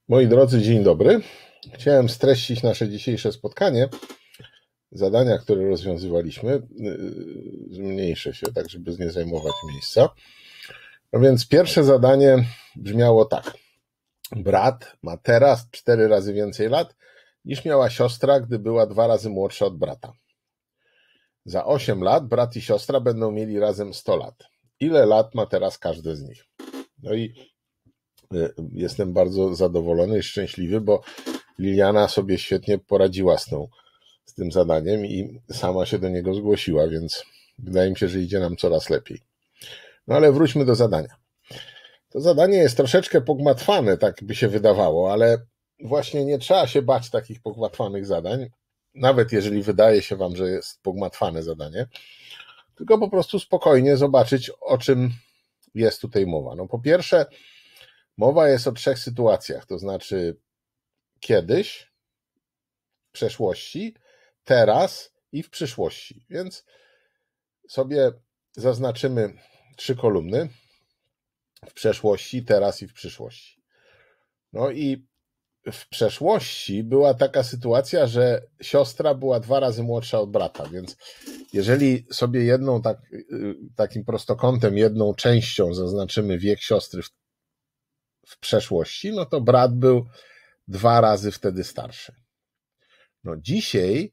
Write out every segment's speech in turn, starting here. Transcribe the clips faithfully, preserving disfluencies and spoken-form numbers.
Moi drodzy, dzień dobry. Chciałem streścić nasze dzisiejsze spotkanie. Zadania, które rozwiązywaliśmy, zmniejszę się, tak żeby nie zajmować miejsca. No więc pierwsze zadanie brzmiało tak. Brat ma teraz cztery razy więcej lat niż miała siostra, gdy była dwa razy młodsza od brata. Za osiem lat brat i siostra będą mieli razem sto lat. Ile lat ma teraz każdy z nich? No i jestem bardzo zadowolony i szczęśliwy, bo Liliana sobie świetnie poradziła z, tą, z tym zadaniem i sama się do niego zgłosiła, więc wydaje mi się, że idzie nam coraz lepiej. No ale wróćmy do zadania. To zadanie jest troszeczkę pogmatwane, tak by się wydawało, ale właśnie nie trzeba się bać takich pogmatwanych zadań, nawet jeżeli wydaje się wam, że jest pogmatwane zadanie, tylko po prostu spokojnie zobaczyć, o czym jest tutaj mowa. No po pierwsze, mowa jest o trzech sytuacjach, to znaczy kiedyś, w przeszłości, teraz i w przyszłości. Więc sobie zaznaczymy trzy kolumny w przeszłości, teraz i w przyszłości. No i w przeszłości była taka sytuacja, że siostra była dwa razy młodsza od brata, więc jeżeli sobie jedną tak, takim prostokątem, jedną częścią zaznaczymy wiek siostry w, w przeszłości, no to brat był dwa razy wtedy starszy. No dzisiaj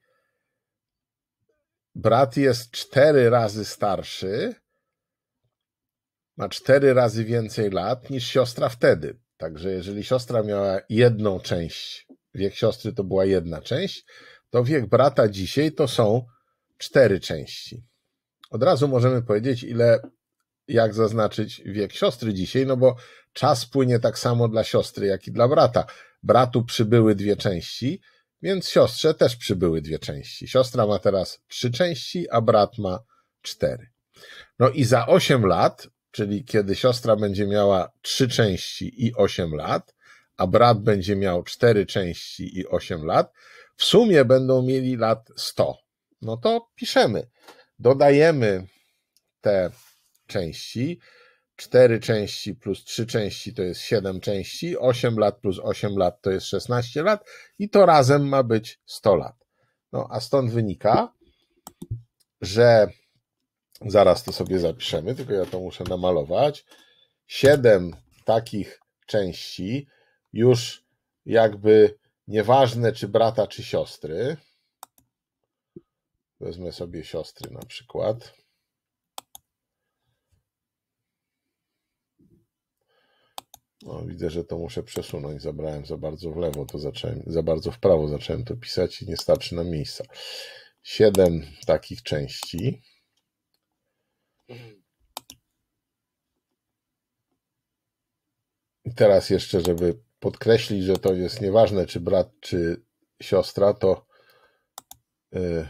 brat jest cztery razy starszy, ma cztery razy więcej lat niż siostra wtedy. Także jeżeli siostra miała jedną część, wiek siostry to była jedna część, to wiek brata dzisiaj to są cztery części. Od razu możemy powiedzieć, ile, jak zaznaczyć wiek siostry dzisiaj, no bo czas płynie tak samo dla siostry, jak i dla brata. Bratu przybyły dwie części, więc siostrze też przybyły dwie części. Siostra ma teraz trzy części, a brat ma cztery. No i za osiem lat, czyli kiedy siostra będzie miała trzy części i osiem lat, a brat będzie miał cztery części i osiem lat, w sumie będą mieli lat sto. No to piszemy, dodajemy te części, cztery części plus trzy części to jest siedem części, osiem lat plus osiem lat to jest szesnaście lat i to razem ma być sto lat. No a stąd wynika, że zaraz to sobie zapiszemy, tylko ja to muszę namalować. siedem takich części, już jakby nieważne czy brata, czy siostry. Wezmę sobie siostry na przykład. No, widzę, że to muszę przesunąć. Zabrałem za bardzo w lewo, to zacząłem, za bardzo w prawo zacząłem to pisać i nie starczy nam miejsca. siedem takich części. I teraz jeszcze, żeby podkreślić, że to jest nieważne, czy brat, czy siostra, to yy,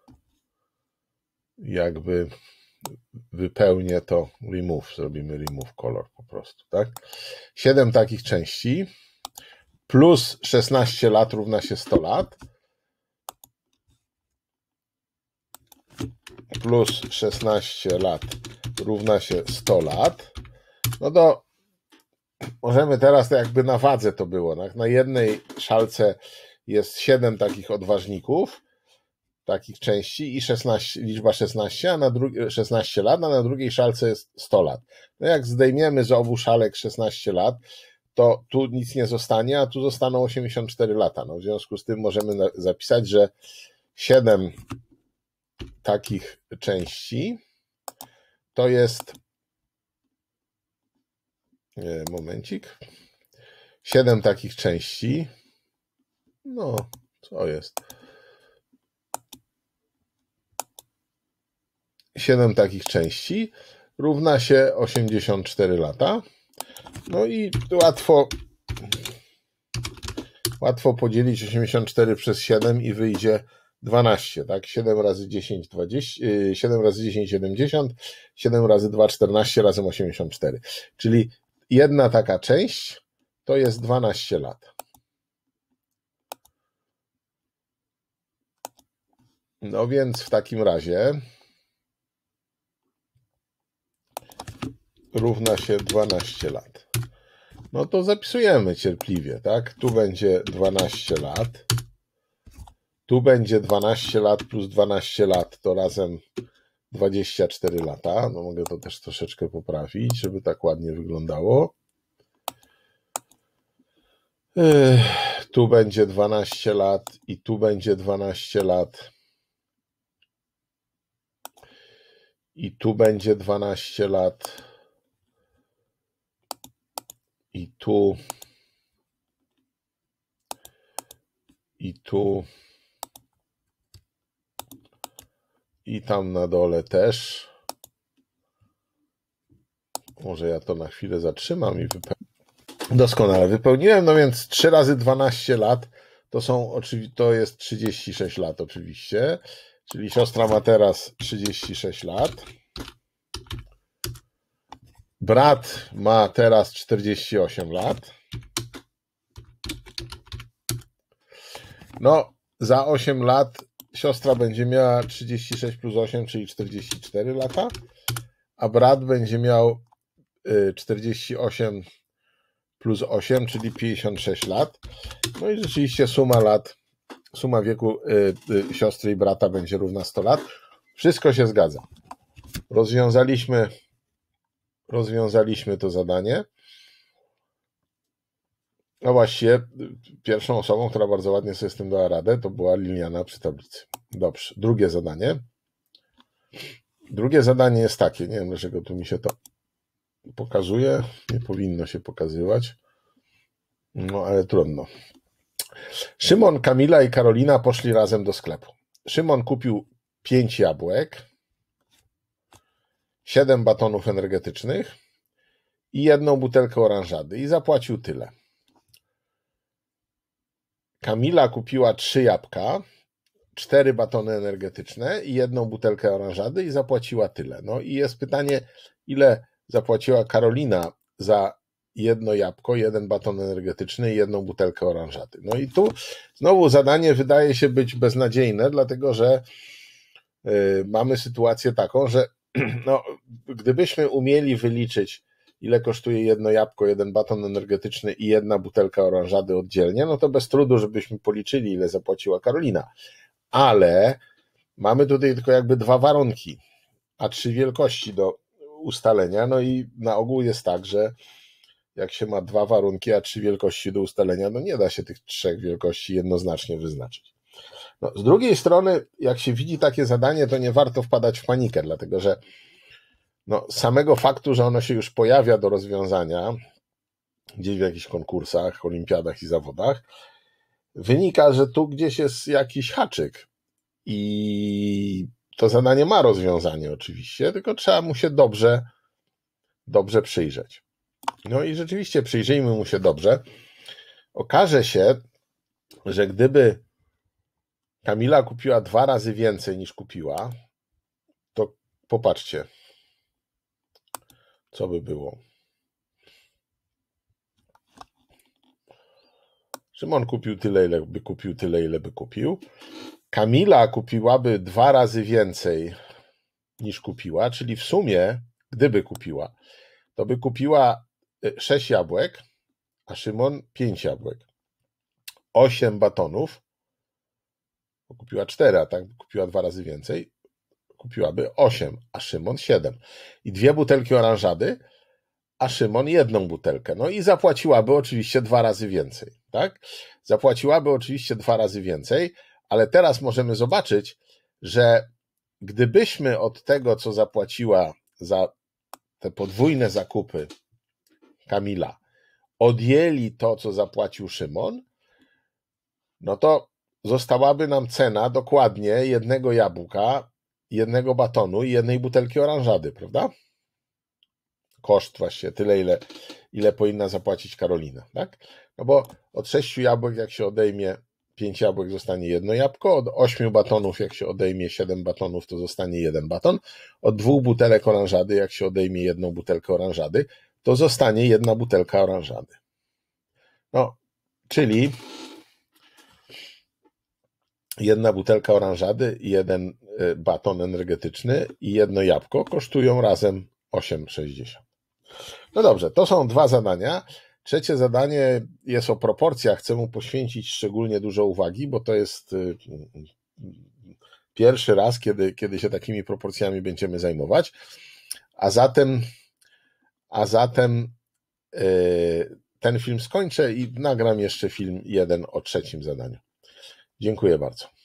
jakby wypełnię to remove, zrobimy remove color po prostu, tak? siedem takich części plus szesnaście lat równa się sto lat plus szesnaście lat równa się sto lat. No to możemy teraz to jakby na wadze to było, tak? Na jednej szalce jest siedem takich odważników, takich części i szesnaście, liczba szesnaście, a na drugiej szesnaście lat, a na drugiej szalce jest sto lat. No jak zdejmiemy z obu szalek szesnaście lat, to tu nic nie zostanie, a tu zostaną osiemdziesiąt cztery lata. No w związku z tym możemy zapisać, że siedem takich części to jest momencik siedem takich części, no co jest siedem takich części równa się osiemdziesiąt cztery lata. No i łatwo łatwo podzielić osiemdziesiąt cztery przez siedem i wyjdzie dwanaście, tak? siedem razy dziesięć, dwadzieścia, siedem razy dziesięć, siedemdziesiąt, siedem razy dwa, czternaście, razem osiemdziesiąt cztery. Czyli jedna taka część to jest dwanaście lat. No więc w takim razie równa się dwanaście lat. No to zapisujemy cierpliwie, tak? Tu będzie dwanaście lat. Tu będzie dwanaście lat plus dwanaście lat, to razem dwadzieścia cztery lata. No mogę to też troszeczkę poprawić, żeby tak ładnie wyglądało. Tu będzie dwanaście lat i tu będzie dwanaście lat. I tu będzie dwanaście lat. I tu. I tu. I tam na dole też. Może ja to na chwilę zatrzymam i wypełnię. Doskonale wypełniłem, no więc trzy razy dwanaście lat to są oczywiście, to jest trzydzieści sześć lat oczywiście, czyli siostra ma teraz trzydzieści sześć lat. Brat ma teraz czterdzieści osiem lat. No, za osiem lat siostra będzie miała trzydzieści sześć plus osiem, czyli czterdzieści cztery lata, a brat będzie miał czterdzieści osiem plus osiem, czyli pięćdziesiąt sześć lat. No i rzeczywiście suma lat, suma wieku y, y, siostry i brata będzie równa sto lat. Wszystko się zgadza. Rozwiązaliśmy, rozwiązaliśmy to zadanie. No właściwie pierwszą osobą, która bardzo ładnie sobie z tym dała radę, to była Liliana przy tablicy. Dobrze, drugie zadanie. Drugie zadanie jest takie, nie wiem dlaczego tu mi się to pokazuje, nie powinno się pokazywać, no ale trudno. Szymon, Kamila i Karolina poszli razem do sklepu. Szymon kupił pięć jabłek, siedem batonów energetycznych i jedną butelkę oranżady i zapłacił tyle. Kamila kupiła trzy jabłka, cztery batony energetyczne i jedną butelkę oranżady i zapłaciła tyle. No i jest pytanie, ile zapłaciła Karolina za jedno jabłko, jeden baton energetyczny i jedną butelkę oranżady. No i tu znowu zadanie wydaje się być beznadziejne, dlatego że y, mamy sytuację taką, że no, gdybyśmy umieli wyliczyć, ile kosztuje jedno jabłko, jeden baton energetyczny i jedna butelka oranżady oddzielnie, no to bez trudu, żebyśmy policzyli, ile zapłaciła Karolina. Ale mamy tutaj tylko jakby dwa warunki, a trzy wielkości do ustalenia. No i na ogół jest tak, że jak się ma dwa warunki, a trzy wielkości do ustalenia, no nie da się tych trzech wielkości jednoznacznie wyznaczyć. No, z drugiej strony, jak się widzi takie zadanie, to nie warto wpadać w panikę, dlatego że no, z samego faktu, że ono się już pojawia do rozwiązania gdzieś w jakichś konkursach, olimpiadach i zawodach, wynika, że tu gdzieś jest jakiś haczyk i to zadanie ma rozwiązanie oczywiście, tylko trzeba mu się dobrze, dobrze przyjrzeć. No i rzeczywiście przyjrzyjmy mu się dobrze. Okaże się, że gdyby Kamila kupiła dwa razy więcej niż kupiła, to popatrzcie, co by było. Szymon kupił tyle, ile by kupił, tyle, ile by kupił. Kamila kupiłaby dwa razy więcej niż kupiła, czyli w sumie, gdyby kupiła, to by kupiła sześć jabłek, a Szymon pięć jabłek. osiem batonów, bo kupiła cztery, a tak kupiła dwa razy więcej, kupiłaby osiem, a Szymon siedem. I dwie butelki oranżady, a Szymon jedną butelkę. No i zapłaciłaby oczywiście dwa razy więcej, tak? Zapłaciłaby oczywiście dwa razy więcej, ale teraz możemy zobaczyć, że gdybyśmy od tego, co zapłaciła za te podwójne zakupy Kamila, odjęli to, co zapłacił Szymon, no to zostałaby nam cena dokładnie jednego jabłka, jednego batonu i jednej butelki oranżady, prawda? Koszt właśnie, tyle ile, ile powinna zapłacić Karolina, tak? No bo od sześciu jabłek, jak się odejmie pięć jabłek, zostanie jedno jabłko, od ośmiu batonów, jak się odejmie siedem batonów, to zostanie jeden baton, od dwóch butelek oranżady, jak się odejmie jedną butelkę oranżady, to zostanie jedna butelka oranżady. No, czyli jedna butelka oranżady, jeden baton energetyczny i jedno jabłko kosztują razem osiem sześćdziesiąt. No dobrze, to są dwa zadania, Trzecie zadanie jest o proporcjach. Chcę mu poświęcić szczególnie dużo uwagi, bo to jest pierwszy raz, kiedy, kiedy się takimi proporcjami będziemy zajmować. A zatem, a zatem ten film skończę i nagram jeszcze film jeden o trzecim zadaniu. Dziękuję bardzo.